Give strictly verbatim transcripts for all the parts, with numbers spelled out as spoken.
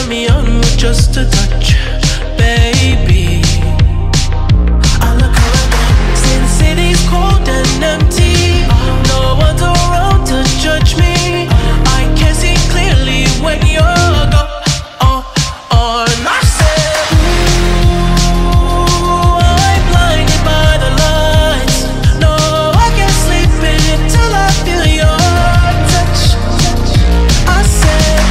me on with just a touch, baby. I look around, since city's cold and empty, no one's around to judge me. I can see clearly when you're gone. Oh, oh, and I said, ooh, I'm blinded by the lights. No, I can't sleep until I feel your touch. I said,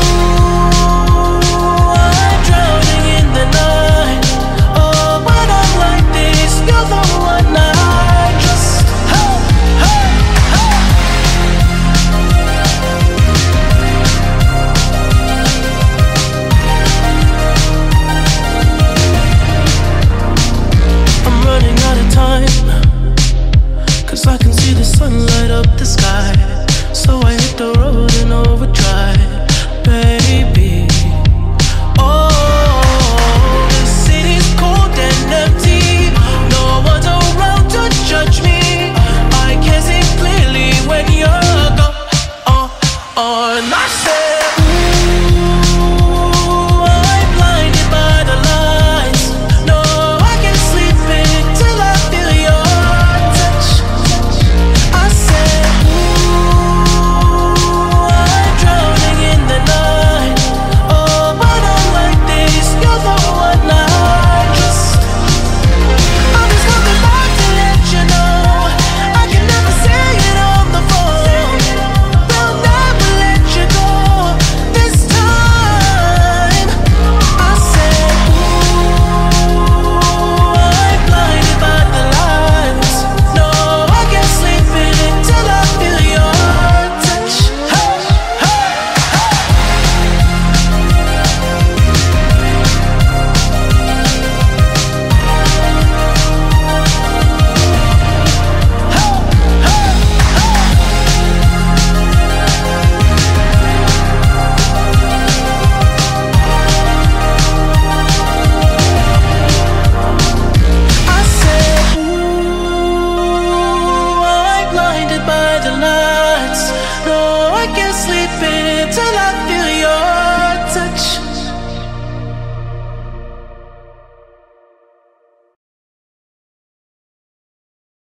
ooh, I'm drowning in the night. Oh, when I'm like this, you're the one I trust. Hey, hey, hey. I'm running out of time, 'cause I can see the sun light up the sky. So I hit the road in overdrive, baby. Oh, the city's cold and empty. No one's around to judge me. I can see clearly when you're gone. Oh, oh, and I said, ooh, I'm blinded by the lights. No, I can't sleep until I feel your touch. I said, ooh, I'm drowning in the night. Oh, when I'm like this, you're the one I trust. I'm just coming back to let you know I can never say it on the phone. Will never let you go this time. I said, ooh, I'm blinded by the lights. No, I can't sleep until I feel your touch. Hey, hey, hey. I said, ooh, I'm blinded by the lights. No, I can't sleep until I feel